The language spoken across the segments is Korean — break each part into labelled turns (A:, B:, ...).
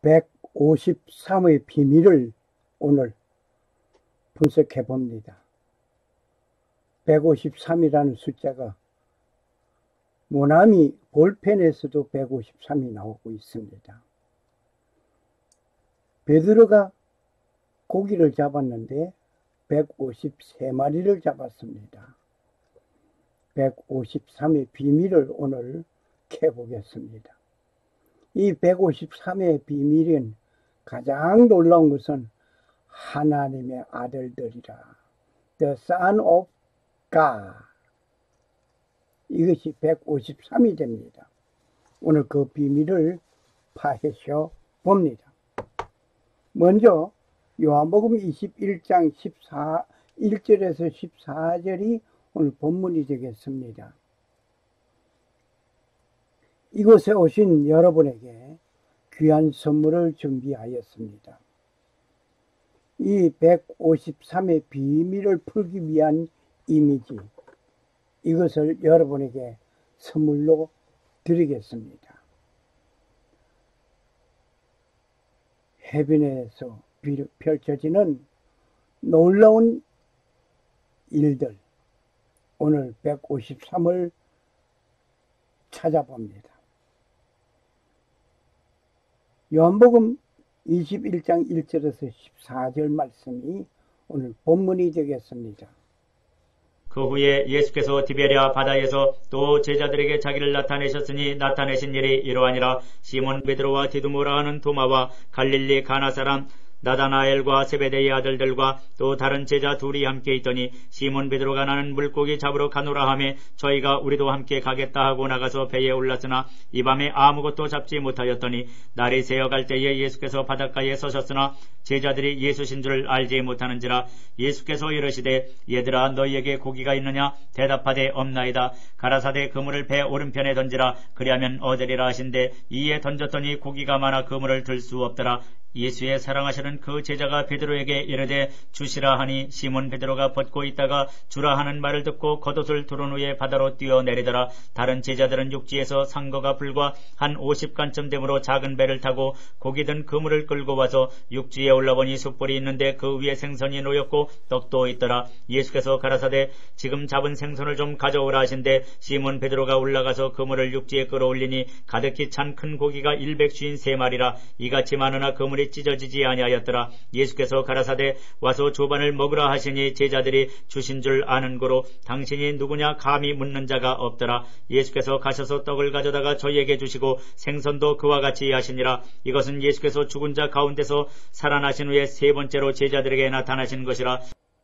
A: 153의 비밀을 오늘 분석해 봅니다. 153이라는 숫자가 모나미 볼펜에서도 153이 나오고 있습니다. 베드로가 고기를 잡았는데 153마리를 잡았습니다. 153의 비밀을 오늘 캐보겠습니다. 이 153의 비밀은 가장 놀라운 것은 하나님의 아들들이라. The Son of God. 이것이 153이 됩니다. 오늘 그 비밀을 파헤쳐 봅니다. 먼저 요한복음 21장 1절에서 14절이 오늘 본문이 되겠습니다. 이곳에 오신 여러분에게 귀한 선물을 준비하였습니다. 이 153의 비밀을 풀기 위한 이미지, 이것을 여러분에게 선물로 드리겠습니다. 해변에서 펼쳐지는 놀라운 일들, 오늘 153을 찾아봅니다. 요한복음 21장 1절에서 14절 말씀이 오늘 본문이 되겠습니다.
B: 그 후에 예수께서 디베랴 바다에서 또 제자들에게 자기를 나타내셨으니 나타내신 일이 이러하니라. 시몬 베드로와 디두모라 하는 도마와 갈릴리 가나 사람 나다나엘과 세베대의 아들들과 또 다른 제자 둘이 함께 있더니 시몬 베드로가 나는 물고기 잡으러 가노라 하매 저희가 우리도 함께 가겠다 하고 나가서 배에 올랐으나 이 밤에 아무것도 잡지 못하였더니 날이 새어갈 때에 예수께서 바닷가에 서셨으나 제자들이 예수신 줄 알지 못하는지라. 예수께서 이르시되 얘들아 너희에게 고기가 있느냐? 대답하되 없나이다. 가라사대 그물을 배 오른편에 던지라. 그리하면 얻으리라 하신대 이에 던졌더니 고기가 많아 그물을 들 수 없더라. 예수의 사랑하시는 그 제자가 베드로에게 이르되 주시라 하니 시몬 베드로가 벗고 있다가 주라 하는 말을 듣고 겉옷을 두른 후에 바다로 뛰어내리더라. 다른 제자들은 육지에서 상거가 불과 한 50간쯤 되므로 작은 배를 타고 고기 든 그물을 끌고 와서 육지에 올라보니 숯불이 있는데 그 위에 생선이 놓였고 떡도 있더라. 예수께서 가라사대 지금 잡은 생선을 좀 가져오라 하신대 시몬 베드로가 올라가서 그물을 육지에 끌어올리니 가득히 찬 큰 고기가 153마리라. 이같이 많으나 그물이 찢어지지 아니하였더라. 예수께서 가라사대 와서 조반을 먹으라 하시니 제자들이 주신 줄 아는 고로 당신이 누구냐 감히 묻는 자가 없더라. 예수께서 가셔서 떡을 가져다가 저희에게 주시고 생선도 그와 같이 하시니라. 이것은 예수께서 죽은 자 가운데서 살아나신 후에 세 번째로 제자들에게 나타나신 것이라.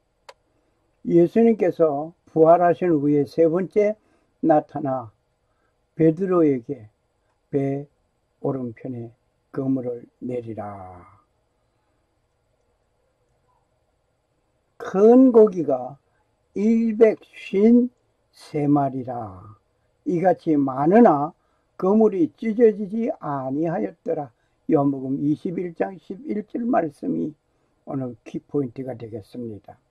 A: 예수님께서 부활하신 후에 세 번째 나타나 베드로에게 배 오른편에 그물을 내리라. 큰 고기가 153마리라. 이같이 많으나 그물이 찢어지지 아니하였더라. 요한복음 21장 11절 말씀이 오늘 키포인트가 되겠습니다.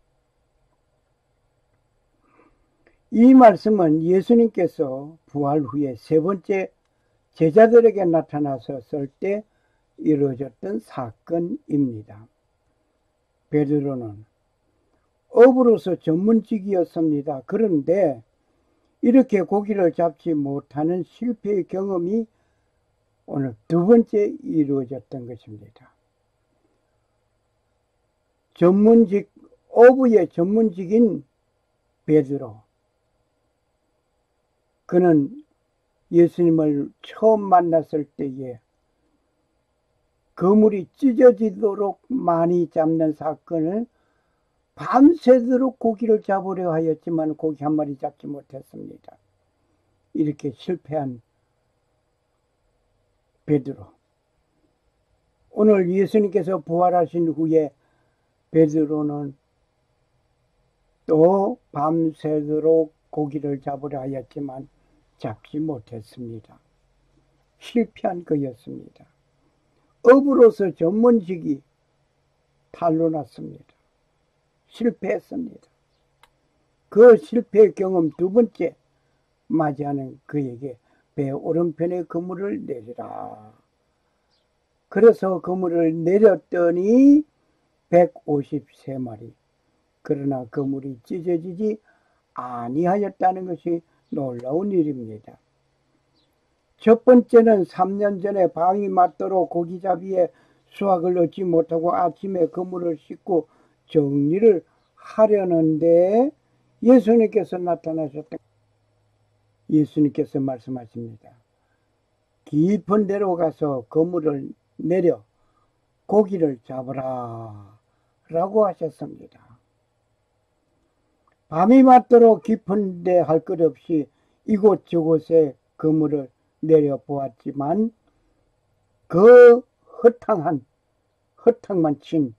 A: 이 말씀은 예수님께서 부활 후에 세 번째 제자들에게 나타나셨을 때 이루어졌던 사건입니다. 베드로는 어부로서 전문직이었습니다. 그런데 이렇게 고기를 잡지 못하는 실패의 경험이 오늘 두 번째 이루어졌던 것입니다. 어부의 전문직인 베드로, 그는 예수님을 처음 만났을 때에 그물이 찢어지도록 많이 잡는 사건을 밤새도록 고기를 잡으려 하였지만 고기 한 마리 잡지 못했습니다. 이렇게 실패한 베드로. 오늘 예수님께서 부활하신 후에 베드로는 또 밤새도록 고기를 잡으려 하였지만 잡지 못했습니다. 실패한 거였습니다. 어부로서 전문직이 탈로 났습니다. 실패했습니다. 그 실패의 경험 두 번째 맞이하는 그에게 배 오른편에 그물을 내리라. 그래서 그물을 내렸더니 153마리. 그러나 그물이 찢어지지 아니하였다는 것이 놀라운 일입니다. 첫 번째는 3년 전에 밤이 맞도록 고기잡이에 수확을 얻지 못하고 아침에 그물을 씻고 정리를 하려는데 예수님께서 나타나셨다. 예수님께서 말씀하십니다. 깊은 데로 가서 그물을 내려 고기를 잡으라 라고 하셨습니다. 밤이 맞도록 깊은 데 할 것 없이 이곳저곳에 그물을 내려 보았지만 그 허탕만 친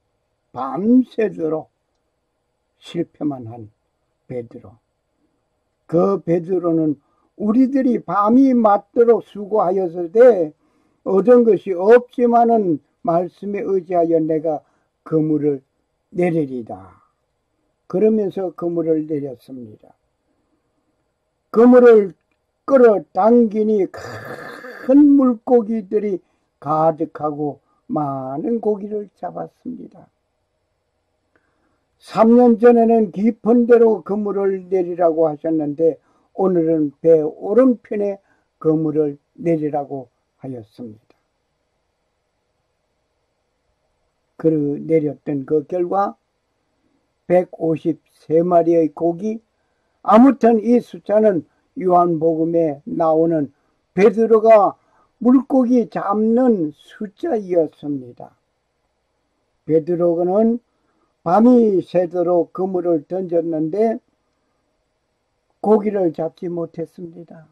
A: 밤새도록 실패만 한 베드로. 그 베드로는 우리들이 밤이 맞도록 수고하였을 얻은 것이 없지만은 말씀에 의지하여 내가 그물을 내리리다. 그러면서 그물을 내렸습니다. 그물을 끌어당기니 큰 물고기들이 가득하고 많은 고기를 잡았습니다. 3년 전에는 깊은 데로 그물을 내리라고 하셨는데 오늘은 배 오른편에 그물을 내리라고 하였습니다. 내렸던 그 결과 153마리의 고기, 아무튼 이 숫자는 요한복음에 나오는 베드로가 물고기 잡는 숫자이었습니다. 베드로는 밤이 새도록 그물을 던졌는데 고기를 잡지 못했습니다.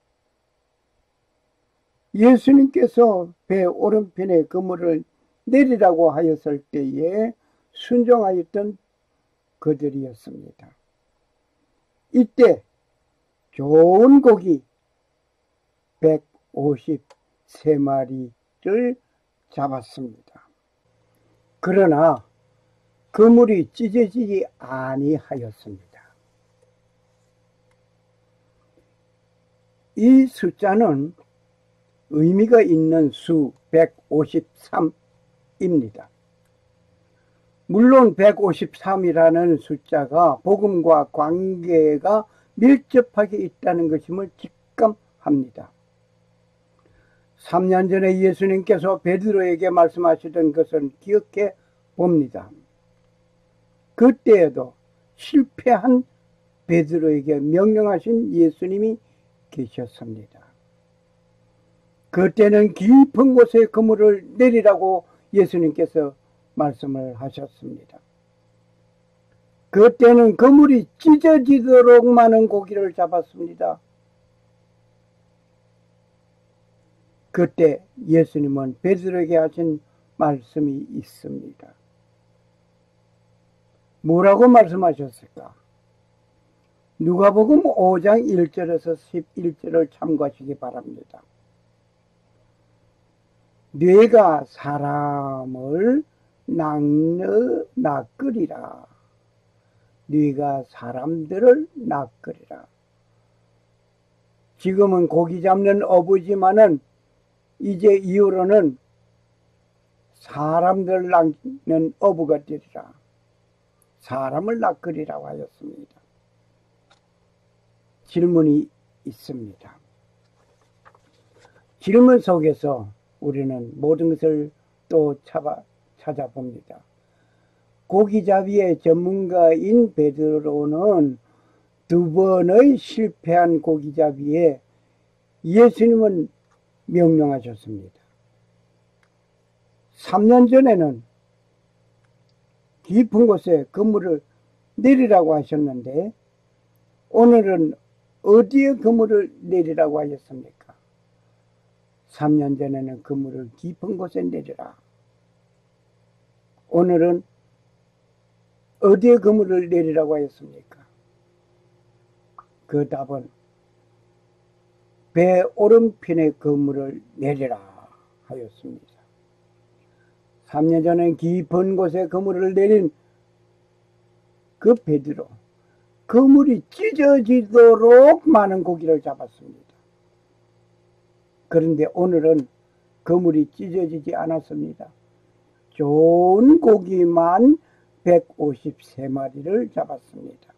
A: 예수님께서 배 오른편에 그물을 내리라고 하였을 때에 순종하였던 그들이었습니다. 이때 좋은 고기 153마리를 잡았습니다. 그러나 그물이 찢어지지 아니하였습니다. 이 숫자는 의미가 있는 수 153입니다. 물론 153이라는 숫자가 복음과 관계가 밀접하게 있다는 것임을 직감합니다. 3년 전에 예수님께서 베드로에게 말씀하시던 것은 기억해 봅니다. 그때에도 실패한 베드로에게 명령하신 예수님이 계셨습니다. 그때는 깊은 곳에 그물을 내리라고 예수님께서 말씀을 하셨습니다. 그때는 그물이 찢어지도록 많은 고기를 잡았습니다. 그때 예수님은 베드로에게 하신 말씀이 있습니다. 뭐라고 말씀하셨을까? 누가복음 5장 1절에서 11절을 참고하시기 바랍니다. 뇌가 사람을 낚으리라. 뇌가 사람들을 낚으리라. 지금은 고기 잡는 어부지만은 이제 이후로는 사람들을 낚는 어부가 되리라. 사람을 낚으리라고 하였습니다. 질문이 있습니다. 질문 속에서 우리는 모든 것을 또 찾아봅니다. 고기잡이의 전문가인 베드로는 두 번의 실패한 고기잡이에 예수님은 명령하셨습니다. 3년 전에는 깊은 곳에 그물을 내리라고 하셨는데 오늘은 어디에 그물을 내리라고 하셨습니까? 3년 전에는 그물을 깊은 곳에 내리라. 오늘은 어디에 그물을 내리라고 하였습니까? 그 답은 배 오른편에 그물을 내리라 하였습니다. 3년 전에 깊은 곳에 그물을 내린 그 베드로, 그물이 찢어지도록 많은 고기를 잡았습니다. 그런데 오늘은 그물이 찢어지지 않았습니다. 좋은 고기만 153마리를 잡았습니다.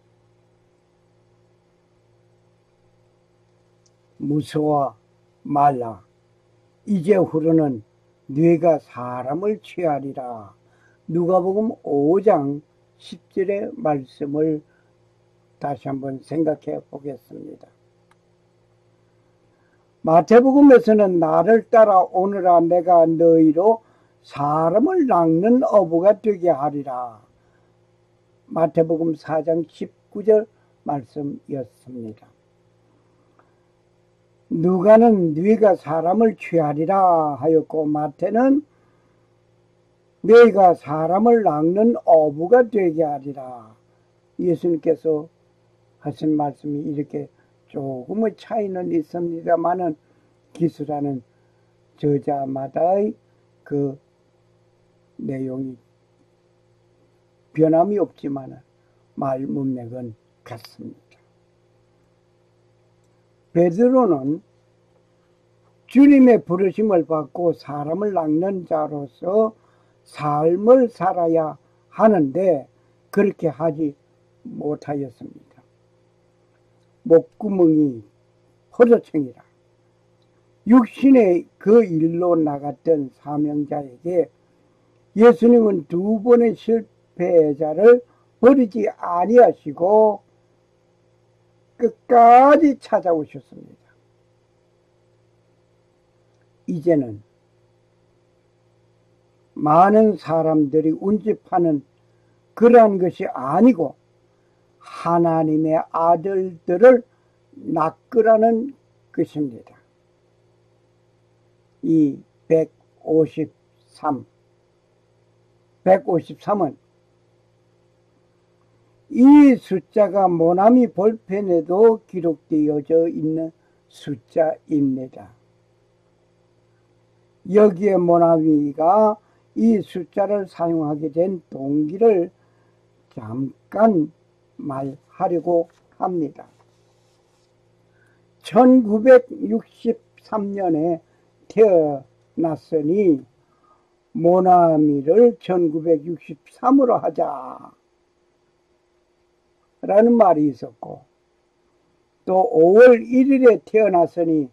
A: 무서워 말라. 이제후로는 뇌가 사람을 취하리라. 누가복음 5장 10절의 말씀을 다시 한번 생각해 보겠습니다. 마태복음에서는 나를 따라오너라 내가 너희로 사람을 낚는 어부가 되게 하리라. 마태복음 4장 19절 말씀이었습니다. 누가는 네가 사람을 취하리라 하였고 마태는 네가 사람을 낚는 어부가 되게 하리라. 예수님께서 하신 말씀이 이렇게 조금의 차이는 있습니다만은 기술하는 저자마다의 그 내용이 변함이 없지만 말 문맥은 같습니다. 베드로는 주님의 부르심을 받고 사람을 낚는 자로서 삶을 살아야 하는데 그렇게 하지 못하였습니다. 목구멍이 포도청이라. 육신의 그 일로 나갔던 사명자에게 예수님은 두 번의 실패자를 버리지 아니하시고 끝까지 찾아오셨습니다. 이제는 많은 사람들이 운집하는 그러한 것이 아니고 하나님의 아들들을 낚으라는 것입니다. 이 153은 이 숫자가 모나미 볼펜에도 기록되어져 있는 숫자입니다. 여기에 모나미가 이 숫자를 사용하게 된 동기를 잠깐 말하려고 합니다. 1963년에 태어났으니 모나미를 1963으로 하자 라는 말이 있었고, 또 5월 1일에 태어났으니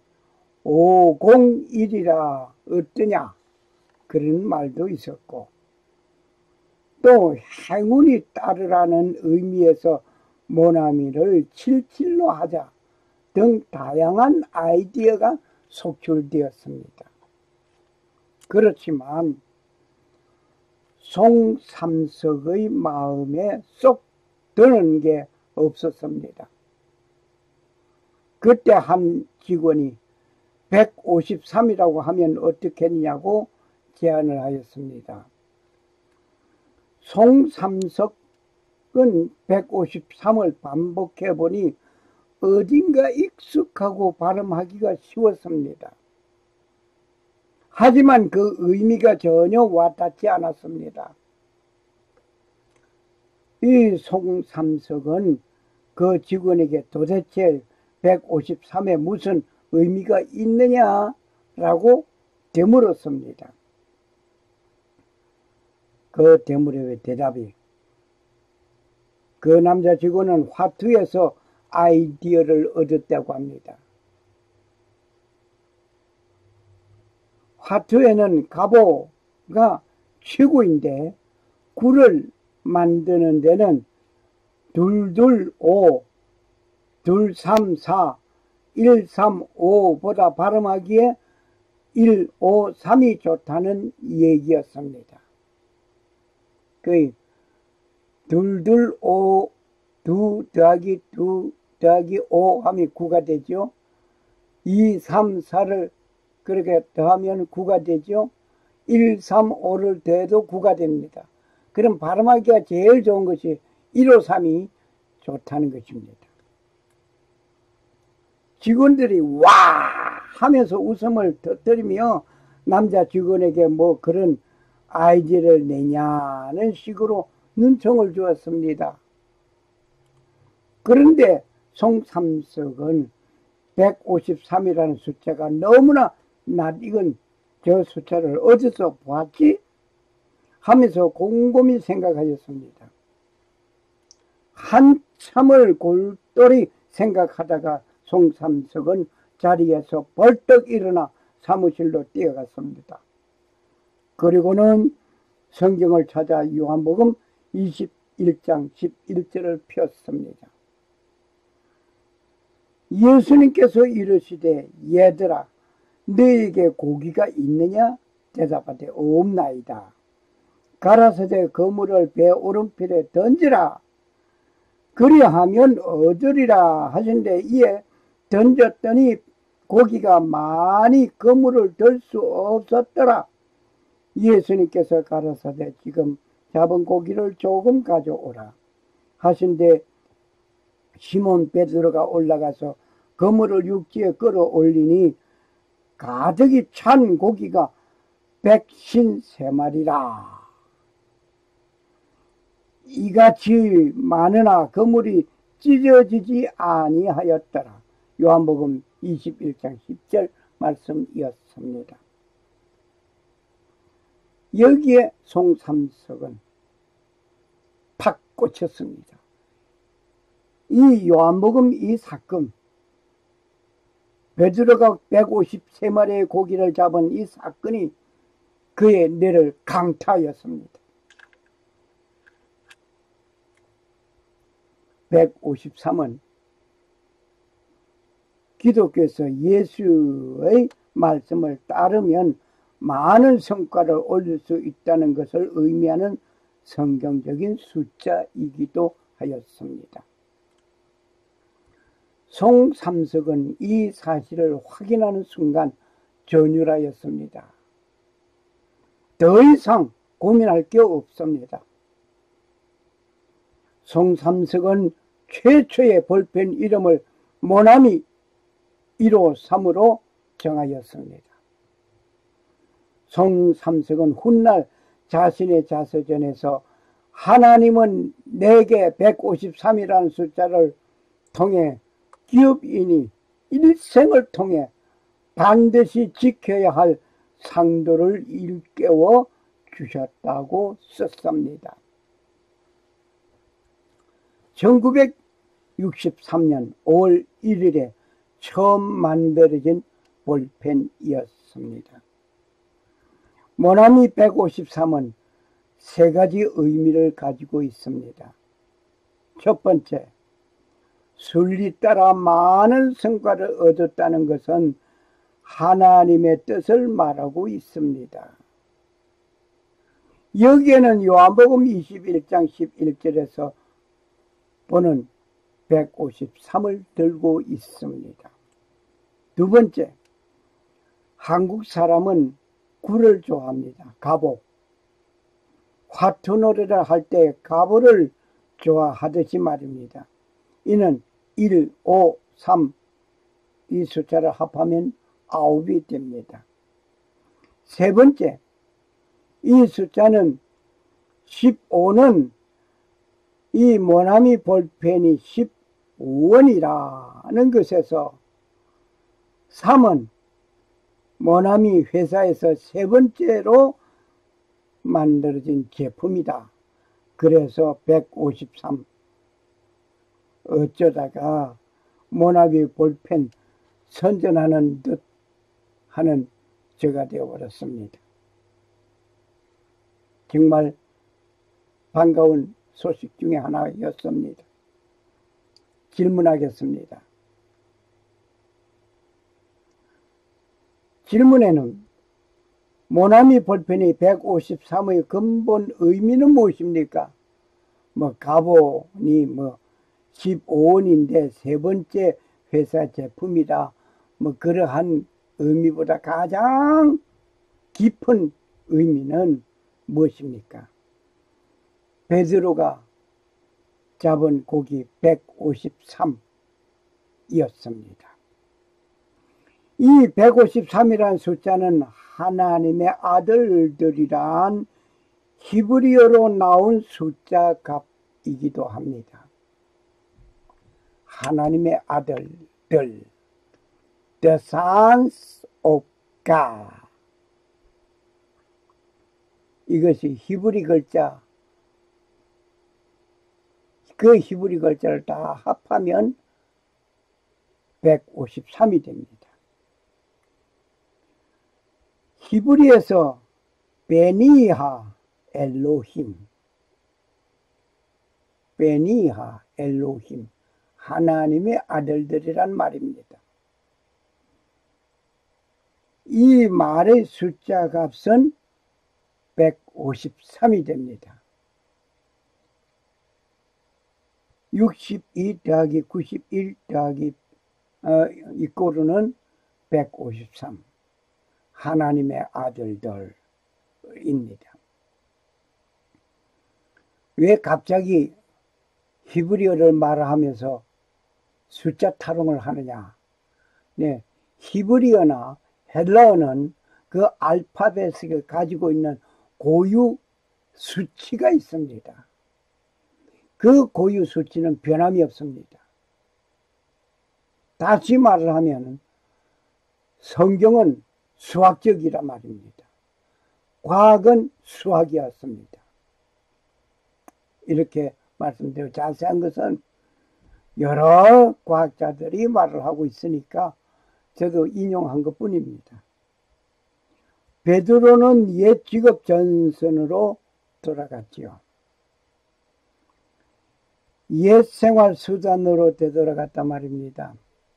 A: 501이라 어떠냐 그런 말도 있었고, 또 행운이 따르라는 의미에서 모나미를 77로 하자 등 다양한 아이디어가 속출되었습니다. 그렇지만 송삼석의 마음에 쏙 드는 게 없었습니다. 그때 한 직원이 153이라고 하면 어떻겠냐고 제안을 하였습니다. 송삼석은 153을 반복해 보니 어딘가 익숙하고 발음하기가 쉬웠습니다. 하지만 그 의미가 전혀 와닿지 않았습니다. 이 송삼석은 그 직원에게 도대체 153에 무슨 의미가 있느냐라고 되물었습니다. 그 되물의 대답이, 그 남자 직원은 화투에서 아이디어를 얻었다고 합니다. 화투에는 가보가 최고인데 구를 만드는 데는 225, 234, 135보다 발음하기에 153이 좋다는 얘기였습니다. 그 225, 2 더하기 2 더하기 5 하면 9가 되죠. 2, 3, 4를 그렇게 더하면 9가 되죠. 1, 3, 5를 더해도 9가 됩니다. 그럼 발음하기가 제일 좋은 것이 153이 좋다는 것입니다. 직원들이 와 하면서 웃음을 터뜨리며 남자 직원에게 뭐 그런 아이디어를 내냐는 식으로 눈총을 주었습니다. 그런데 송삼석은 153이라는 숫자가 너무나 낯익은 저 숫자를 어디서 보았지? 하면서 곰곰이 생각하였습니다. 한참을 골똘히 생각하다가 송삼석은 자리에서 벌떡 일어나 사무실로 뛰어갔습니다. 그리고는 성경을 찾아 요한복음 21장 11절을 폈습니다. 예수님께서 이르시되 얘들아 너에게 고기가 있느냐? 대답하되 없나이다. 가라사대 그물을 배 오른편에 던지라. 그리하면 얻으리라 하신데 이에 던졌더니 고기가 많이 그물을 들 수 없었더라. 예수님께서 가라사대 지금 잡은 고기를 조금 가져오라 하신데 시몬 베드로가 올라가서 그물을 육지에 끌어올리니 가득히 찬 고기가 153마리라. 이같이 많으나 그물이 찢어지지 아니하였더라. 요한복음 21장 10절 말씀이었습니다. 여기에 송삼석은 팍 꽂혔습니다. 이 요한복음 이 사건, 베드로가 153마리의 고기를 잡은 이 사건이 그의 뇌를 강타하였습니다. 153은 기독교에서 예수의 말씀을 따르면 많은 성과를 올릴 수 있다는 것을 의미하는 성경적인 숫자이기도 하였습니다. 송삼석은 이 사실을 확인하는 순간 전율하였습니다. 더 이상 고민할 게 없습니다. 송삼석은 최초의 볼펜 이름을 모나미 153으로 정하였습니다. 송삼석은 훗날 자신의 자서전에서 하나님은 내게 153이라는 숫자를 통해 기업인이 일생을 통해 반드시 지켜야 할 상도를 일깨워 주셨다고 썼습니다. 1963년 5월 1일에 처음 만들어진 볼펜이었습니다. 모나미 153은 세 가지 의미를 가지고 있습니다. 첫 번째, 순리 따라 많은 성과를 얻었다는 것은 하나님의 뜻을 말하고 있습니다. 여기에는 요한복음 21장 11절에서 보는 153을 들고 있습니다. 두 번째, 한국 사람은 굴을 좋아합니다. 갑오. 화투 노래를 할 때 갑오를 좋아하듯이 말입니다. 이는 1, 5, 3 이 숫자를 합하면 9이 됩니다. 세 번째, 이 숫자는 15는 이 모나미 볼펜이 15원이라는 것에서 3은 모나미 회사에서 세 번째로 만들어진 제품이다. 그래서 153. 어쩌다가 모나미 볼펜 선전하는 듯 하는 저가 되어버렸습니다. 정말 반가운 소식 중에 하나였습니다. 질문하겠습니다. 질문에는 모나미 볼펜이 153의 근본 의미는 무엇입니까? 가본이 15원인데 세 번째 회사 제품이다. 그러한 의미보다 가장 깊은 의미는 무엇입니까? 베드로가 잡은 고기 153이었습니다. 이 153이라는 숫자는 하나님의 아들들이란 히브리어로 나온 숫자 값이기도 합니다. 하나님의 아들들, the sons of God. 이것이 히브리 글자, 그 히브리 글자를 다 합하면 153이 됩니다. 히브리에서 베니하 엘로힘, 베니하 엘로힘, 하나님의 아들들이란 말입니다. 이 말의 숫자 값은 153이 됩니다. 62 더하기 91 더하기 이꼬르는 153. 하나님의 아들들입니다. 왜 갑자기 히브리어를 말하면서 숫자 타령을 하느냐? 네, 히브리어나 헬라어는 그 알파벳이 가지고 있는 고유 수치가 있습니다. 그 고유 수치는 변함이 없습니다. 다시 말을 하면 성경은 수학적이라 말입니다. 과학은 수학이었습니다. 이렇게 말씀드리고 자세한 것은 여러 과학자들이 말을 하고 있으니까 저도 인용한 것뿐입니다. 베드로는 옛 직업 전선으로 돌아갔지요. 옛 생활 수단으로 되돌아갔단 말입니다.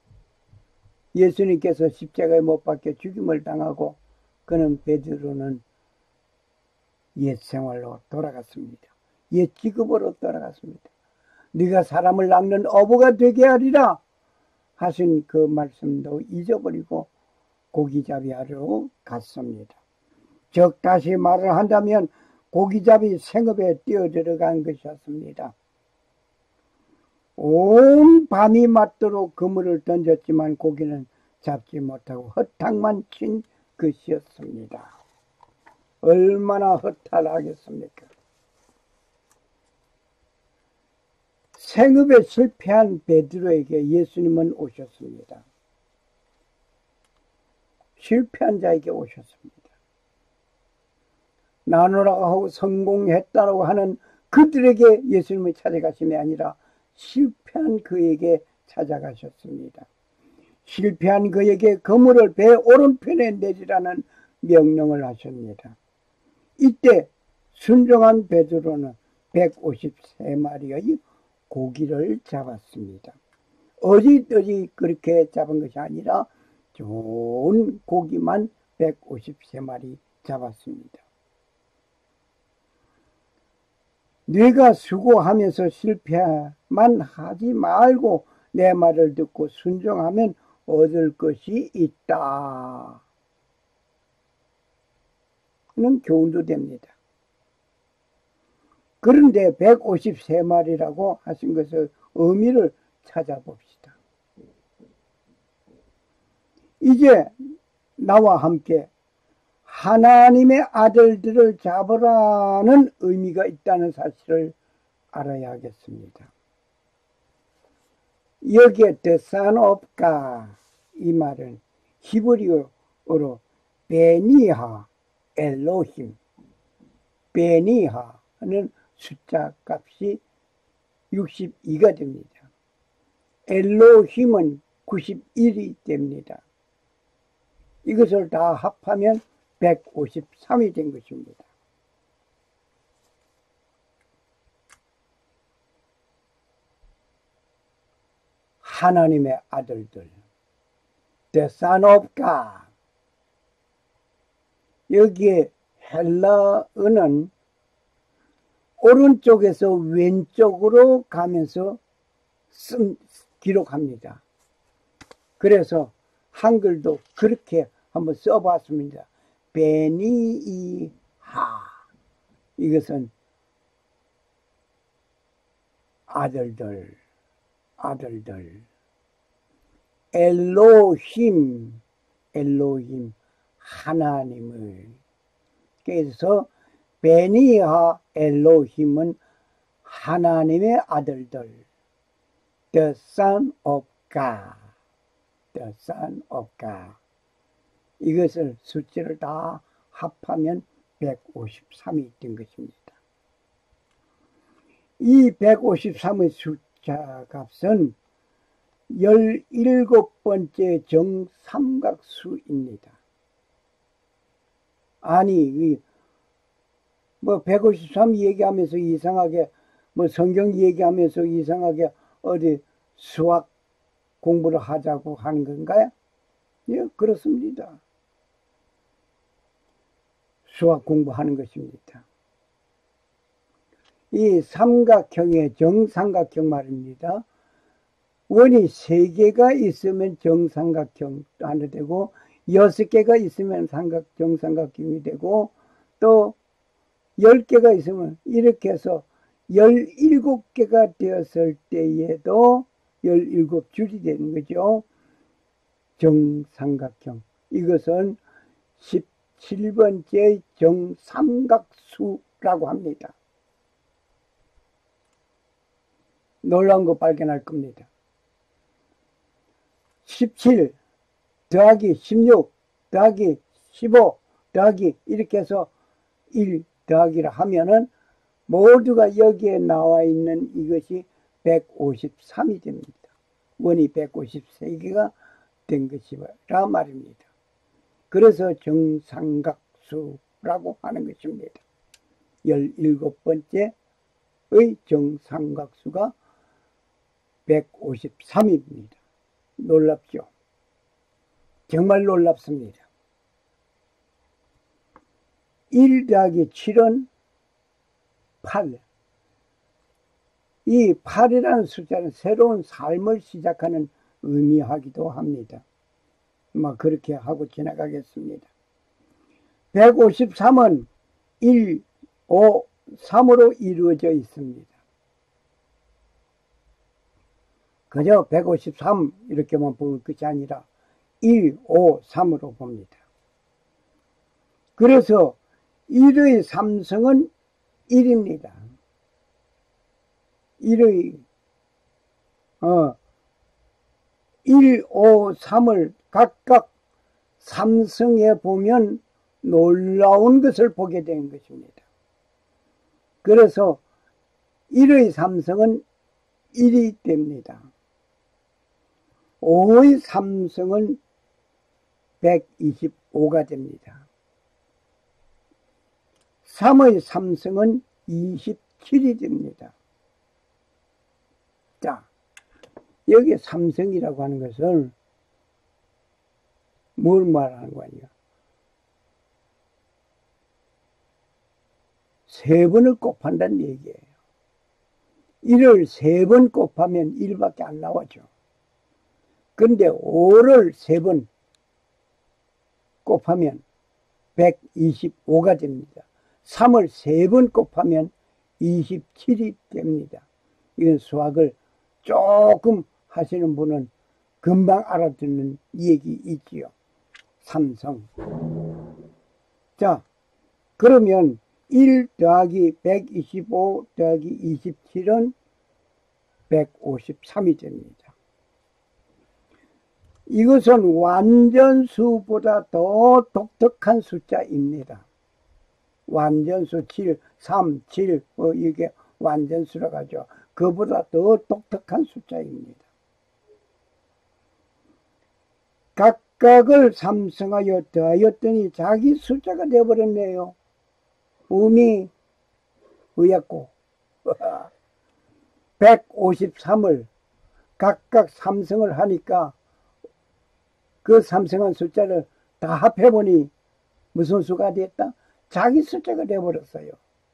A: 예수님께서 십자가에 못 박혀 죽임을 당하고 그는 베드로는 옛 생활로 돌아갔습니다. 옛 직업으로 돌아갔습니다. 네가 사람을 낚는 어부가 되게 하리라 하신 그 말씀도 잊어버리고 고기잡이 하러 갔습니다. 즉 다시 말을 한다면 고기잡이 생업에 뛰어들어간 것이었습니다. 온 밤이 맞도록 그물을 던졌지만 고기는 잡지 못하고 허탕만 친 것이었습니다. 얼마나 허탈하겠습니까? 생업에 실패한 베드로에게 예수님은 오셨습니다. 실패한 자에게 오셨습니다. 나누라고 하고 성공했다고 하는 그들에게 예수님이 찾아가심이 아니라 실패한 그에게 찾아가셨습니다. 실패한 그에게 그물을 배 오른편에 내리라는 명령을 하십니다. 이때 순종한 베드로는 153마리의 고기를 잡았습니다. 어디저디 그렇게 잡은 것이 아니라 좋은 고기만 153마리 잡았습니다. 네가 수고하면서 실패만 하지 말고 내 말을 듣고 순종하면 얻을 것이 있다. 는 교훈도 됩니다. 그런데 153마리라고 하신 것의 의미를 찾아봅시다. 이제 나와 함께 하나님의 아들들을 잡으라는 의미가 있다는 사실을 알아야 하겠습니다. 여기에 the son of God 이 말은 히브리어로 베니하 엘로힘, 베니하는 숫자 값이 62가 됩니다. 엘로힘은 91이 됩니다. 이것을 다 합하면 153이 된 것입니다. 하나님의 아들들, the son of God. 여기에 헬라어는 오른쪽에서 왼쪽으로 가면서 기록합니다. 그래서 한글도 그렇게 한번 써봤습니다. 베니이하. 이것은 아들들. 엘로힘, 하나님을. 그래서 베니하 엘로힘은 하나님의 아들들. The Son of God. The Son of God. 이것을 숫자를 다 합하면 153이 된 것입니다. 이 153의 숫자 값은 17번째 정삼각수입니다. 아니, 뭐 153 얘기하면서 이상하게, 뭐 성경 얘기하면서 이상하게 어디 수학 공부를 하자고 하는 건가요? 예, 그렇습니다. 수학 공부하는 것입니다. 이 삼각형의 정삼각형 말입니다. 원이 3개가 있으면 정삼각형 하나 되고 6개가 있으면 정삼각형이 되고 또 10개가 있으면 이렇게 해서 17개가 되었을 때에도 17줄이 되는 거죠. 정삼각형. 이것은 17번째 정삼각수라고 합니다. 놀라운 거 발견할 겁니다. 17 더하기 16 더하기 15 더하기 이렇게 해서 1 더하기를 하면은 모두가 여기에 나와 있는 이것이 153이 됩니다. 원이 153개가 된 것이라 말입니다. 그래서 정삼각수라고 하는 것입니다. 17번째의 정삼각수가 153입니다. 놀랍죠? 정말 놀랍습니다. 1 더하기 7은 8. 이 8이라는 숫자는 새로운 삶을 시작하는 의미하기도 합니다. 그렇게 하고 지나가겠습니다. 153은 1, 5, 3으로 이루어져 있습니다. 그저 153 이렇게만 볼 것이 아니라 1, 5, 3으로 봅니다. 그래서 1의 삼성은 1입니다. 1의 1, 5, 3을 각각 삼성해 보면 놀라운 것을 보게 되는 것입니다. 그래서 1의 삼성은 1이 됩니다. 5의 삼성은 125가 됩니다. 3의 삼성은 27이 됩니다. 자, 여기 삼성이라고 하는 것은 뭘 말하는 거냐? 3번을 곱한다는 얘기예요. 1을 3번 곱하면 1밖에 안 나오죠. 그런데 5를 3번 곱하면 125가 됩니다. 3을 3번 곱하면 27이 됩니다. 이건 수학을 조금 하시는 분은 금방 알아듣는 얘기 있지요. 삼성. 자, 그러면 1 더하기 125 더하기 27은 153이 됩니다. 이것은 완전수보다 더 독특한 숫자입니다. 완전수 7, 3, 7, 이게 완전수라고 하죠. 그보다 더 독특한 숫자입니다. 각각을 삼성하여 더하였더니 자기 숫자가 되어버렸네요. 음이 의약고 153을 각각 삼성을 하니까 그 삼성한 숫자를 다 합해보니 무슨 수가 됐다? 자기 숫자가 되어버렸어요.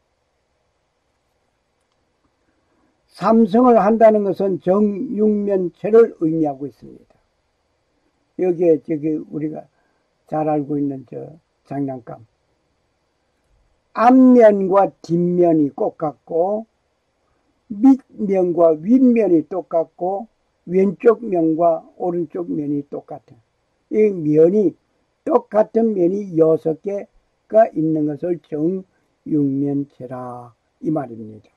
A: 삼성을 한다는 것은 정육면체를 의미하고 있습니다. 여기에 우리가 잘 알고 있는 장난감. 앞면과 뒷면이 똑같고 밑면과 윗면이 똑같고 왼쪽 면과 오른쪽 면이 똑같은 이 면이 똑같은 면이 6개가 있는 것을 정육면체라 이 말입니다.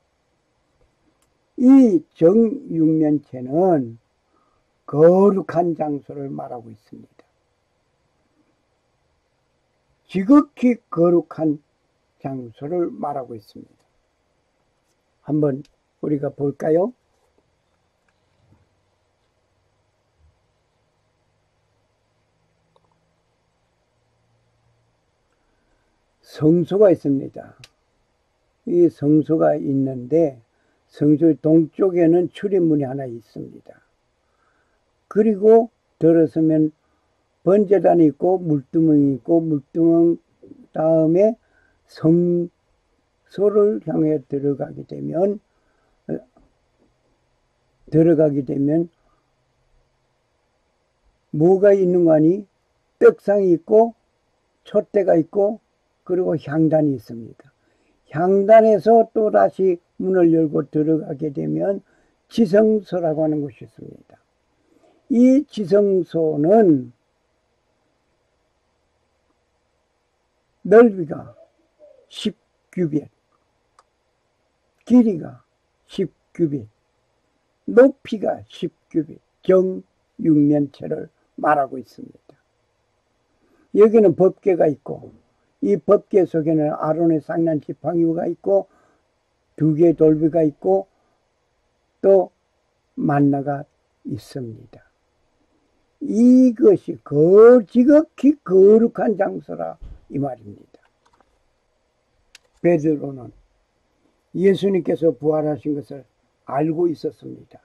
A: 이 정육면체는 거룩한 장소를 말하고 있습니다. 지극히 거룩한 장소를 말하고 있습니다. 한번 우리가 볼까요? 성소가 있습니다. 이 성소가 있는데 성소 동쪽에는 출입문이 하나 있습니다. 그리고 들어서면 번제단이 있고 물두멍이 있고 물두멍 다음에 성소를 향해 들어가게 되면 뭐가 있는 거 아니? 떡상이 있고 촛대가 있고 그리고 향단이 있습니다. 향단에서 또다시 문을 열고 들어가게 되면 지성소라고 하는 곳이 있습니다. 이 지성소는 넓이가 10규빗, 길이가 10규빗, 높이가 10규빗, 정육면체를 말하고 있습니다. 여기는 법궤가 있고 이 법궤 속에는 아론의 쌍난 지팡이가 있고 2개의 돌비가 있고 또 만나가 있습니다. 이것이 지극히 거룩한 장소라 이 말입니다. 베드로는 예수님께서 부활하신 것을 알고 있었습니다.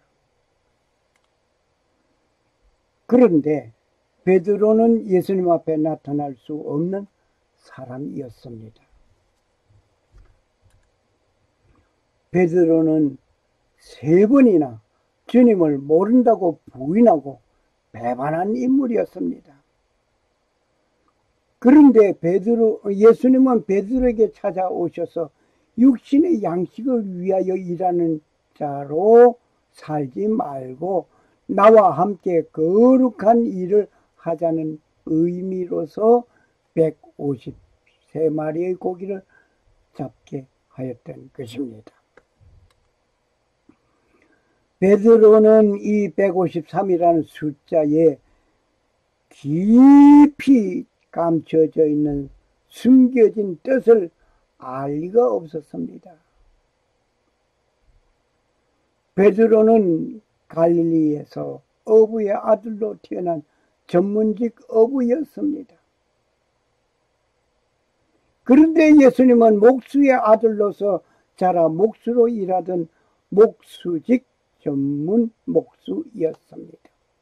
A: 그런데 베드로는 예수님 앞에 나타날 수 없는 사람이었습니다. 베드로는 3번이나 주님을 모른다고 부인하고 배반한 인물이었습니다. 그런데 예수님은 베드로에게 찾아오셔서 육신의 양식을 위하여 일하는 자로 살지 말고 나와 함께 거룩한 일을 하자는 의미로서 153마리의 고기를 잡게 하였던 것입니다. 베드로는 이 153이라는 숫자에 깊이 감춰져 있는 숨겨진 뜻을 알 리가 없었습니다. 베드로는 갈릴리에서 어부의 아들로 태어난 전문직 어부였습니다. 그런데 예수님은 목수의 아들로서 자라 목수로 일하던 목수직 전문 목수였습니다.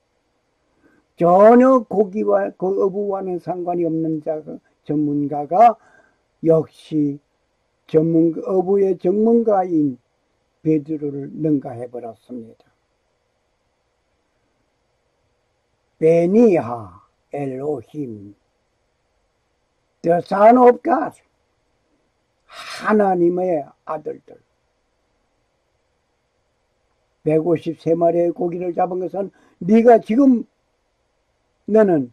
A: 전혀 고기와 그 어부와는 상관이 없는 전문가가 역시 어부의 전문가인 베드로를 능가해버렸습니다. 베니하 엘로힘, the son of God, 하나님의 아들들. 153마리의 고기를 잡은 것은 네가 지금 너는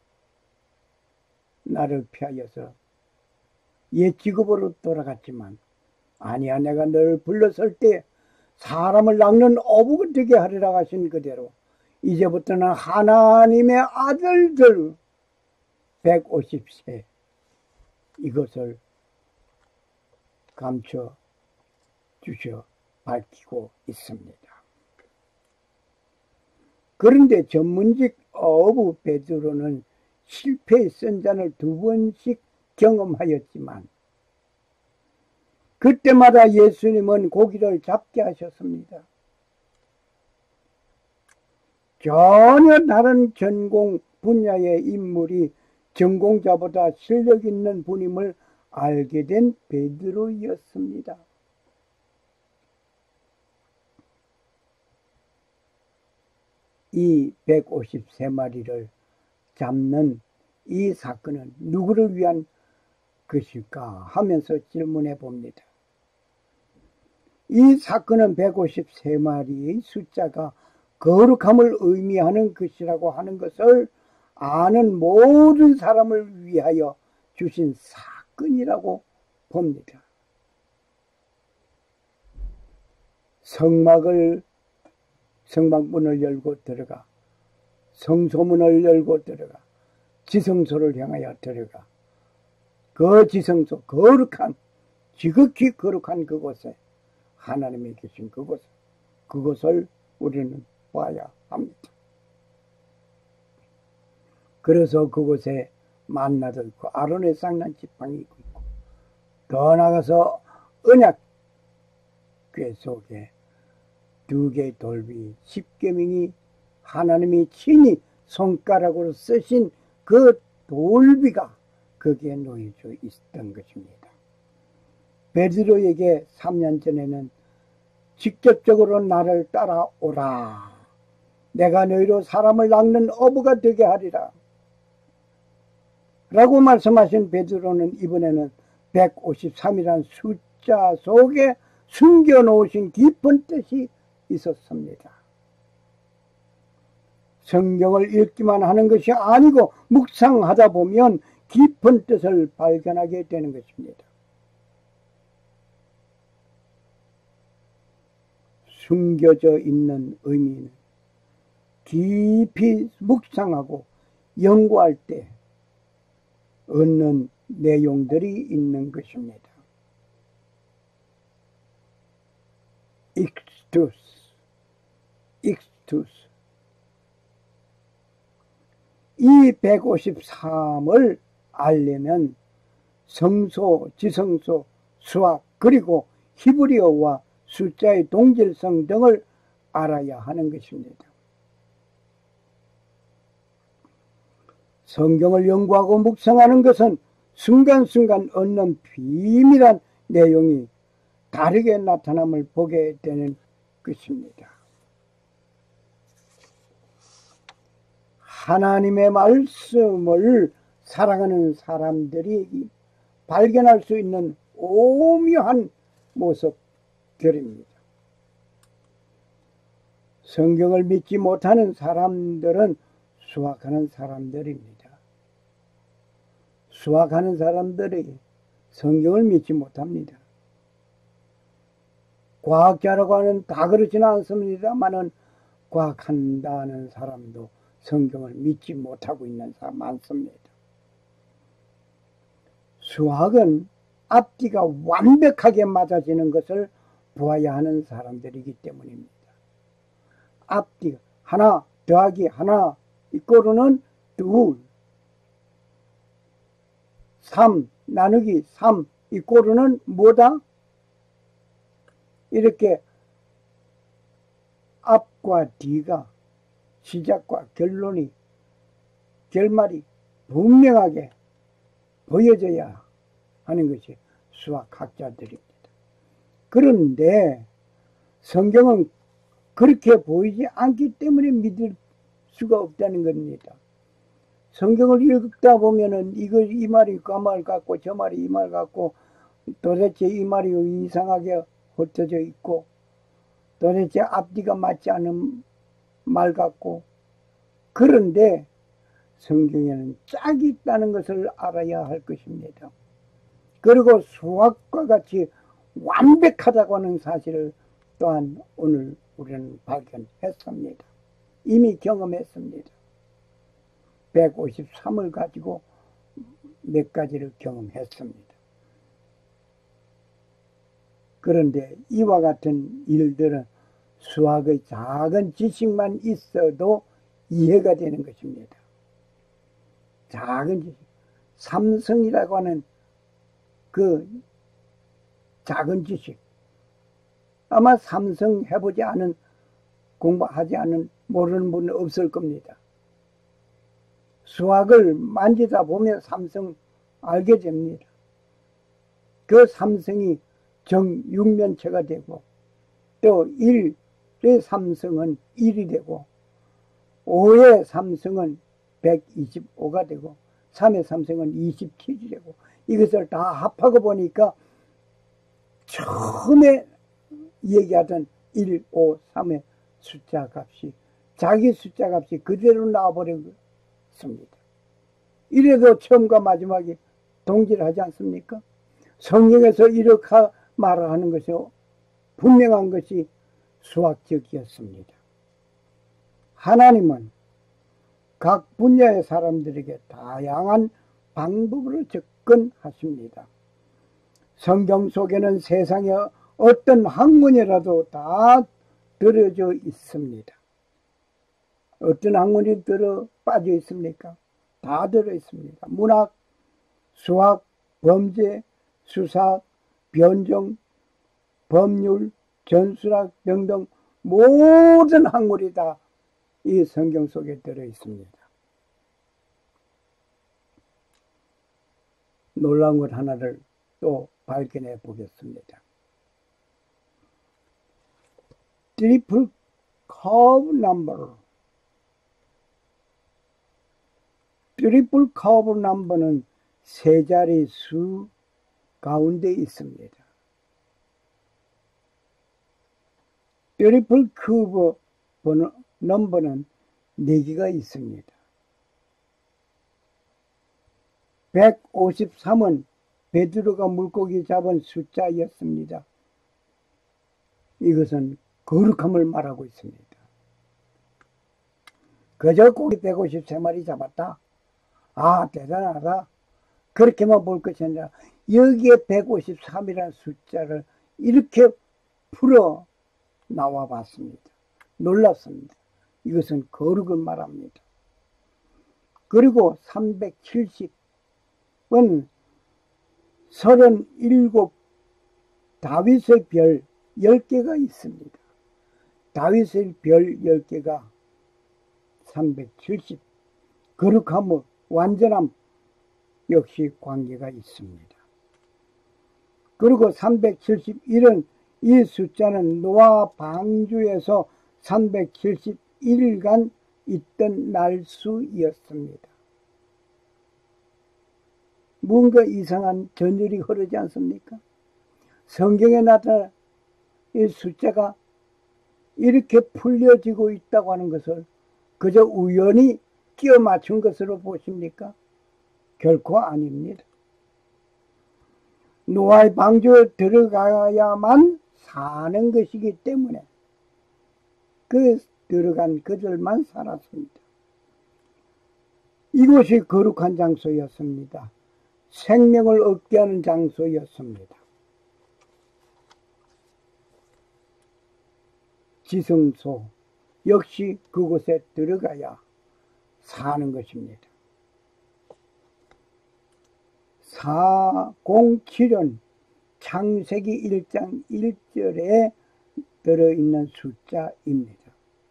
A: 나를 피하여서 옛 직업으로 돌아갔지만 아니야, 내가 너를 불렀을 때 사람을 낚는 어부가 되게 하리라 하신 그대로 이제부터는 하나님의 아들들 150세 이것을 감춰 주셔 밝히고 있습니다. 그런데 전문직 어부 베드로는 실패의 선잔을 2번씩 경험하였지만 그때마다 예수님은 고기를 잡게 하셨습니다. 전혀 다른 전공 분야의 인물이 전공자보다 실력 있는 분임을 알게 된 베드로였습니다. 이 153마리를 잡는 이 사건은 누구를 위한 것일까 하면서 질문해 봅니다. 이 사건은 153마리의 숫자가 거룩함을 의미하는 것이라고 하는 것을 아는 모든 사람을 위하여 주신 사건이라고 봅니다. 성막문을 열고 들어가, 성소문을 열고 들어가, 지성소를 향하여 들어가 그 지성소, 거룩한, 지극히 거룩한 그곳에, 하나님이 계신 그곳을 우리는 봐야 합니다. 그래서 그곳에 만나들 그 아론의 쌍난 지팡이 있고, 더 나가서 언약궤 속에 2개의 돌비 10계명이 하나님이 친히 손가락으로 쓰신 그 돌비가 거기에 놓여져 있었던 것입니다. 베드로에게 3년 전에는 직접적으로 나를 따라오라, 내가 너희로 사람을 낚는 어부가 되게 하리라 라고 말씀하신 베드로는 이번에는 153이라는 숫자 속에 숨겨놓으신 깊은 뜻이 있었습니다. 성경을 읽기만 하는 것이 아니고 묵상하다 보면 깊은 뜻을 발견하게 되는 것입니다. 숨겨져 있는 의미는 깊이 묵상하고 연구할 때 얻는 내용들이 있는 것입니다. 익스투스. 이 153을 알려면 성소, 지성소, 수학, 그리고 히브리어와 숫자의 동질성 등을 알아야 하는 것입니다. 성경을 연구하고 묵상하는 것은 순간순간 얻는 비밀한 내용이 다르게 나타남을 보게 되는 것입니다. 하나님의 말씀을 사랑하는 사람들이 발견할 수 있는 오묘한 모습들입니다. 성경을 믿지 못하는 사람들은 수학하는 사람들입니다. 수학하는 사람들이 성경을 믿지 못합니다. 과학자라고 하는 다 그렇지는 않습니다만은 과학한다는 사람도 성경을 믿지 못하고 있는 사람 많습니다. 수학은 앞뒤가 완벽하게 맞아지는 것을 보아야 하는 사람들이기 때문입니다. 앞뒤가 하나 더하기 하나 이꼬르는 2, 3 나누기 3 이꼬르는 뭐다? 이렇게 앞과 뒤가 시작과 결말이 분명하게 보여져야 하는 것이 수학학자들입니다. 그런데 성경은 그렇게 보이지 않기 때문에 믿을 수가 없다는 겁니다. 성경을 읽다 보면은 이 말이 그 말 같고 저 말이 이 말 같고 도대체 이 말이 이상하게 흩어져 있고 도대체 앞뒤가 맞지 않은 말 같고, 그런데 성경에는 짝이 있다는 것을 알아야 할 것입니다. 그리고 수학과 같이 완벽하다고 하는 사실을 또한 오늘 우리는 발견했습니다. 이미 경험했습니다. 153을 가지고 몇 가지를 경험했습니다. 그런데 이와 같은 일들은 수학의 작은 지식만 있어도 이해가 되는 것입니다. 작은 지식, 삼성이라고 하는 그 작은 지식, 아마 삼성 해보지 않은, 공부하지 않은, 모르는 분은 없을 겁니다. 수학을 만지다 보면 삼성 알게 됩니다. 그 삼성이 정육면체가 되고, 또 1의 삼성은 1이 되고, 5의 삼성은 125가 되고, 3의 삼성은 27이 되고, 이것을 다 합하고 보니까 처음에 얘기하던 1, 5, 3의 숫자 값이 자기 숫자 값이 그대로 나와버렸습니다. 이래도 처음과 마지막이 동질하지 않습니까? 성경에서 이렇게 말하는 것이 분명한 것이 수학적이었습니다. 하나님은 각 분야의 사람들에게 다양한 방법으로 접근하십니다. 성경 속에는 세상의 어떤 학문이라도 다 들어져 있습니다. 어떤 학문이 빠져 있습니까? 다 들어 있습니다. 문학, 수학, 범죄, 수사학, 변종, 법률, 전술학 등등 모든 학문이 다 이 성경 속에 들어 있습니다. 놀라운 것 하나를 또 발견해 보겠습니다. 트리플 커브 넘버. 트리플 커브 넘버는 세 자리 수 가운데 있습니다. 트리플 커브 넘버는 4개가 있습니다. 153은 베드로가 물고기 잡은 숫자였습니다. 이것은 거룩함을 말하고 있습니다. 그저 고기 153마리 잡았다. 아, 대단하다. 그렇게만 볼 것이 아니라 여기에 153이라는 숫자를 이렇게 풀어 나와 봤습니다. 놀랍습니다. 이것은 거룩을 말합니다. 그리고 370은 37 다윗의 별 10개가 있습니다. 다윗의 별 10개가 370 거룩함, 완전함 역시 관계가 있습니다. 그리고 371은 이 숫자는 노아 방주에서 371일간 있던 날수였습니다. 뭔가 이상한 전율이 흐르지 않습니까? 성경에 나타난 이 숫자가 이렇게 풀려지고 있다고 하는 것을 그저 우연히 끼워 맞춘 것으로 보십니까? 결코 아닙니다. 노아의 방주에 들어가야만 사는 것이기 때문에 들어간 그들만 살았습니다. 이곳이 거룩한 장소였습니다. 생명을 얻게 하는 장소였습니다. 지성소 역시 그곳에 들어가야 사는 것입니다. 407은 창세기 1장 1절에 들어있는 숫자입니다.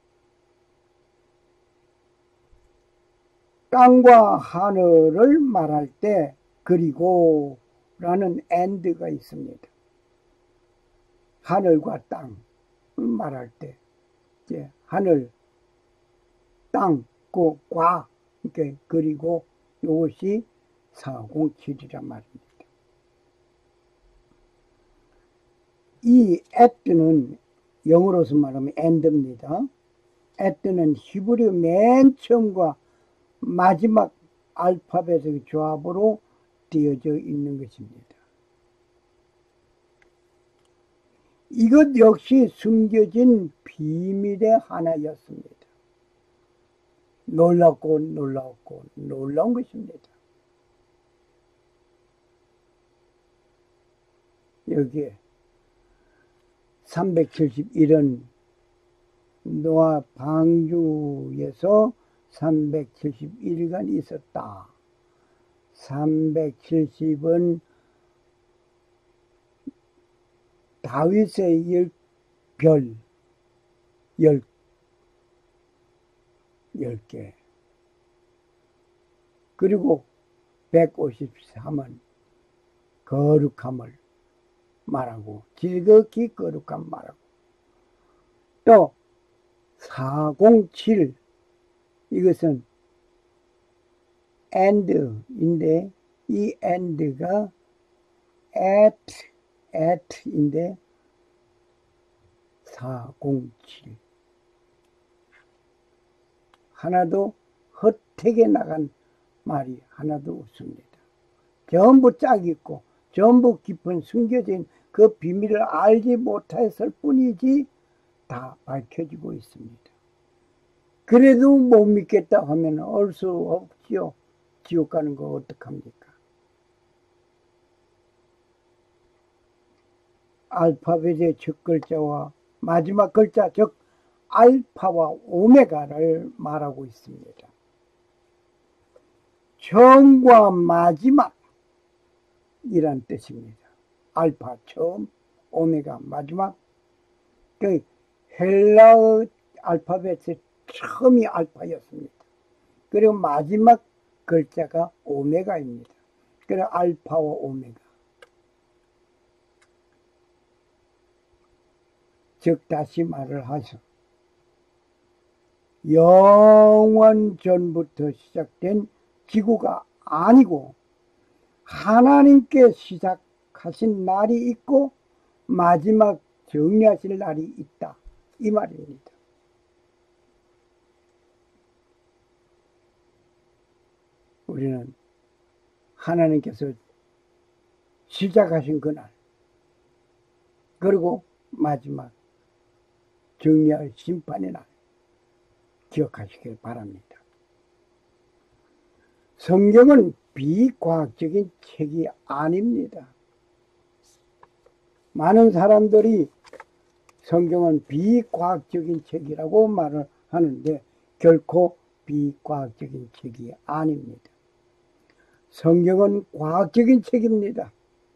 A: 땅과 하늘을 말할 때 그리고 라는 and가 있습니다. 하늘과 땅을 말할 때 이제 하늘, 땅, 과 이렇게 그리고 이것이 407이란 말입니다. 이 at는 영어로서 말하면 and입니다. at는 히브리 맨 처음과 마지막 알파벳의 조합으로 되어져 있는 것입니다. 이것 역시 숨겨진 비밀의 하나였습니다. 놀랍고 놀라웠고 놀라운 것입니다. 여기에 371은 노아 방주에서 371일간 있었다. 370은 다윗의 별 10개 그리고 153은 거룩함을 말하고 지극히 거룩함 말하고 또 407 이것은 and인데 이 and가 at인데 407 하나도 헛되게 나간 말이 하나도 없습니다. 전부 짝이 있고 전부 깊은 숨겨진 그 비밀을 알지 못했을 뿐이지 다 밝혀지고 있습니다. 그래도 못 믿겠다 하면 올 수 없지요. 지옥 가는 거 어떡합니까? 알파벳의 첫 글자와 마지막 글자, 즉 알파와 오메가를 말하고 있습니다. 처음과 마지막 이란 뜻입니다. 알파 처음, 오메가 마지막. 그 헬라어 알파벳의 처음이 알파였습니다. 그리고 마지막 글자가 오메가입니다. 그래서 알파와 오메가. 즉 다시 말을 하죠. 영원 전부터 시작된 지구가 아니고 하나님께 시작하신 날이 있고 마지막 정리하실 날이 있다. 이 말입니다. 우리는 하나님께서 시작하신 그날, 그리고 마지막 정리할 심판의 날 기억하시길 바랍니다. 성경은 비과학적인 책이 아닙니다. 많은 사람들이 성경은 비과학적인 책이라고 말을 하는데 결코 비과학적인 책이 아닙니다. 성경은 과학적인 책입니다.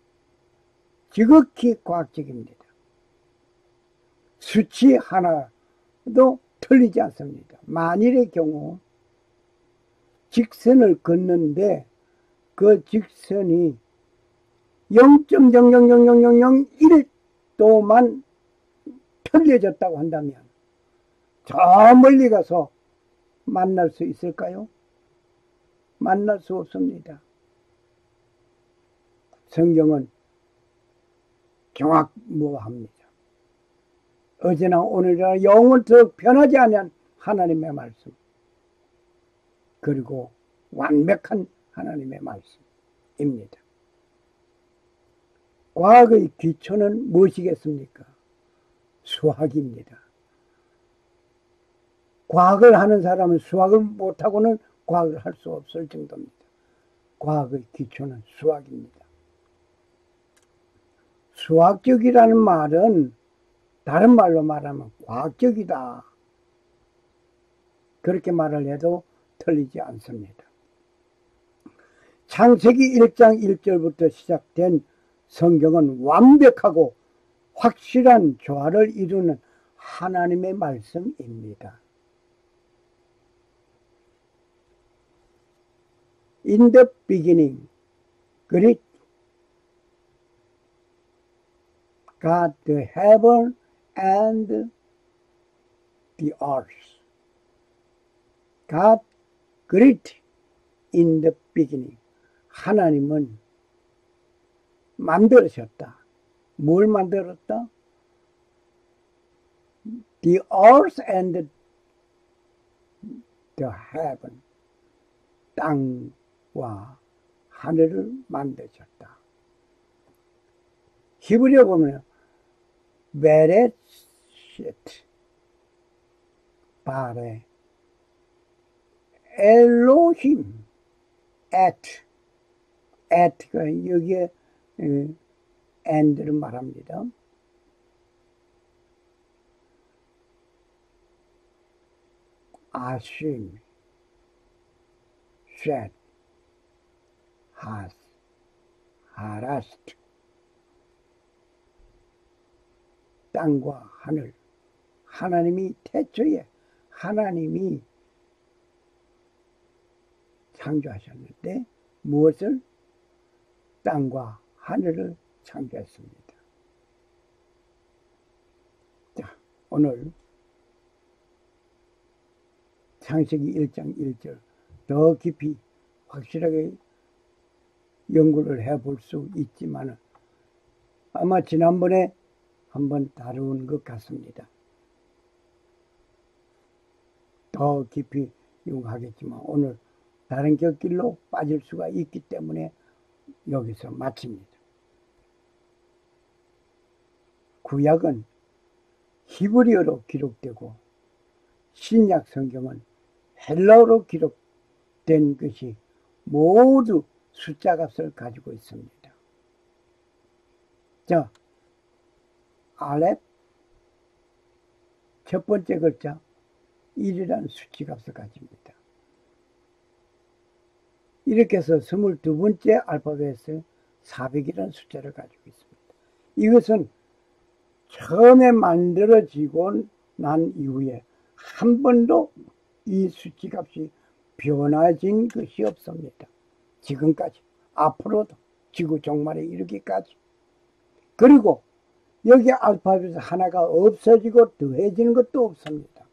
A: 지극히 과학적입니다. 수치 하나도 틀리지 않습니다. 만일의 경우 직선을 긋는데 그 직선이 0.0000001도만 틀려졌다고 한다면 저 멀리 가서 만날 수 있을까요? 만날 수 없습니다. 성경은 정확무합니다. 어제나 오늘이나 영원토록 변하지 않은 하나님의 말씀, 그리고 완벽한 하나님의 말씀입니다. 과학의 기초는 무엇이겠습니까? 수학입니다. 과학을 하는 사람은 수학을 못하고는 과학을 할 수 없을 정도입니다. 과학의 기초는 수학입니다. 수학적이라는 말은 다른 말로 말하면 과학적이다. 그렇게 말을 해도 틀리지 않습니다. 창세기 1장 1절부터 시작된 성경은 완벽하고 확실한 조화를 이루는 하나님의 말씀입니다. In the beginning, God the heaven and the earth. God created in the beginning. 하나님은 만들으셨다. 뭘 만들었다? The earth and the heaven. 땅과 하늘을 만드셨다. 히브리어 보면 베레시트 바레 엘로힘 에트가 여기에 and를 말합니다. 아심 셋 하스 하라스트 땅과 하늘, 하나님이 태초에 하나님이 창조하셨는데 무엇을? 땅과 하늘을 창조했습니다. 자, 오늘 창세기 1장 1절 더 깊이 확실하게 연구를 해볼 수 있지만 아마 지난번에 한번 다룬 것 같습니다. 더 깊이 연구하겠지만 오늘 다른 곁길로 빠질 수가 있기 때문에 여기서 마칩니다. 구약은 히브리어로 기록되고 신약 성경은 헬라어로 기록된 것이 모두 숫자 값을 가지고 있습니다. 자, 알렙, 첫 번째 글자 1이라는 수치값을 가집니다. 이렇게 해서 22번째 알파벳에 400이라는 숫자를 가지고 있습니다. 이것은 처음에 만들어지고 난 이후에 한 번도 이 수치값이 변화진 것이 없습니다. 지금까지, 앞으로도 지구 종말에 이르기까지. 그리고 여기 알파벳 하나가 없어지고 더해지는 것도 없습니다.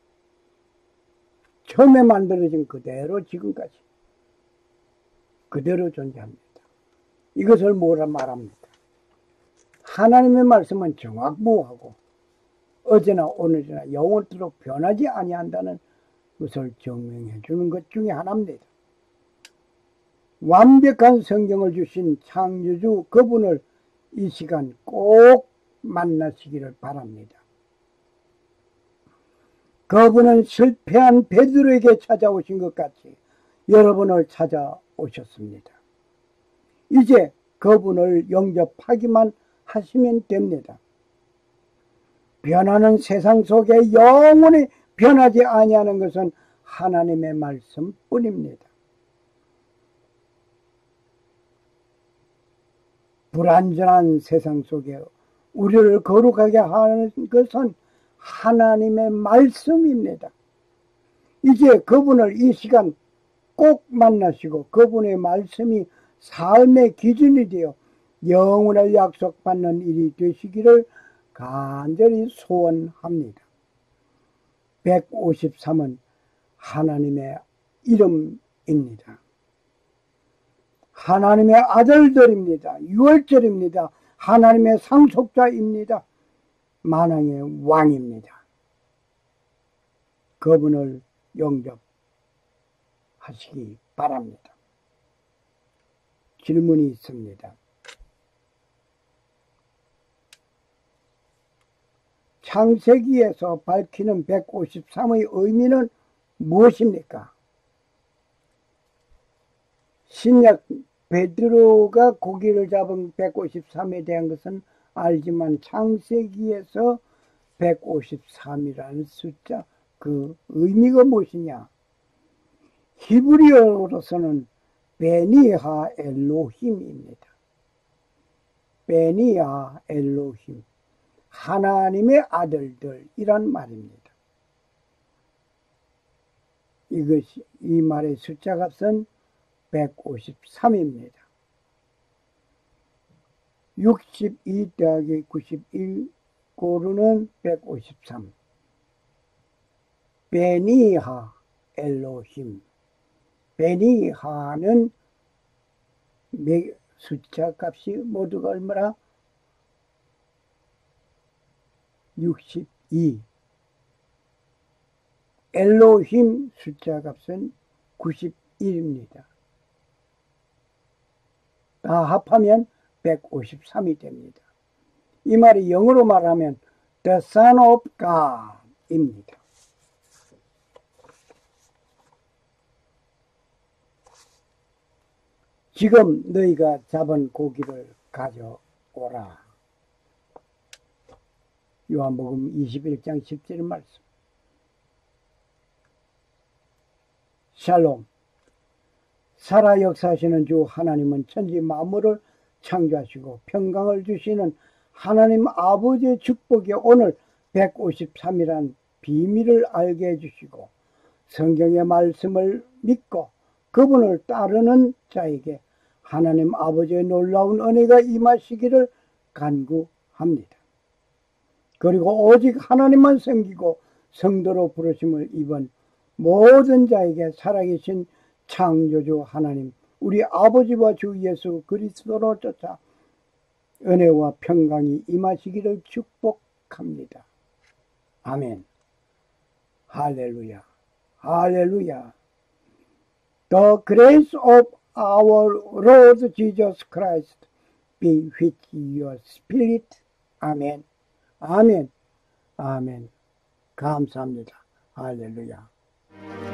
A: 처음에 만들어진 그대로 지금까지 그대로 존재합니다. 이것을 뭐라 말합니다. 하나님의 말씀은 정확무하고 어제나 오늘이나 영원토록 변하지 아니한다는 것을 증명해 주는 것 중에 하나입니다. 완벽한 성경을 주신 창조주 그분을 이 시간 꼭 만나시기를 바랍니다. 그분은 실패한 베드로에게 찾아오신 것 같이 여러분을 찾아오셨습니다. 이제 그분을 영접하기만 하시면 됩니다. 변하는 세상 속에 영원히 변하지 아니하는 것은 하나님의 말씀뿐입니다. 불완전한 세상 속에 우리를 거룩하게 하는 것은 하나님의 말씀입니다. 이제 그분을 이 시간 꼭 만나시고 그분의 말씀이 삶의 기준이 되어 영원을 약속받는 일이 되시기를 간절히 소원합니다. 153은 하나님의 이름입니다. 하나님의 아들들입니다. 유월절입니다. 하나님의 상속자입니다. 만왕의 왕입니다. 그분을 영접하시기 바랍니다. 질문이 있습니다. 창세기에서 밝히는 153의 의미는 무엇입니까? 신약 베드로가 고기를 잡은 153에 대한 것은 알지만 창세기에서 153이라는 숫자 그 의미가 무엇이냐? 히브리어로서는 베니하 엘로힘입니다. 베니하 엘로힘, 하나님의 아들들이란 말입니다. 이것이 이 말의 숫자 값은 153입니다. 62 더하기 91 고르는 153. 베니하 엘로힘. 베니하는 숫자 값이 모두가 얼마나? 62. 엘로힘 숫자 값은 91입니다. 다 합하면 153이 됩니다. 이 말이 영어로 말하면 The Son of God입니다. 지금 너희가 잡은 고기를 가져오라. 요한복음 21장 10절 말씀. 샬롬. 살아 역사하시는 주 하나님은 천지 만물을 창조하시고 평강을 주시는 하나님 아버지의 축복이 오늘 153이란 비밀을 알게 해주시고 성경의 말씀을 믿고 그분을 따르는 자에게 하나님 아버지의 놀라운 은혜가 임하시기를 간구합니다. 그리고 오직 하나님만 섬기고 성도로 부르심을 입은 모든 자에게 살아계신 창조주 하나님 우리 아버지와 주 예수 그리스도로 쫓아 은혜와 평강이 임하시기를 축복합니다. 아멘. 할렐루야. 할렐루야. The grace of our Lord Jesus Christ be with your spirit. 아멘. 아멘. 아멘. 감사합니다. 할렐루야.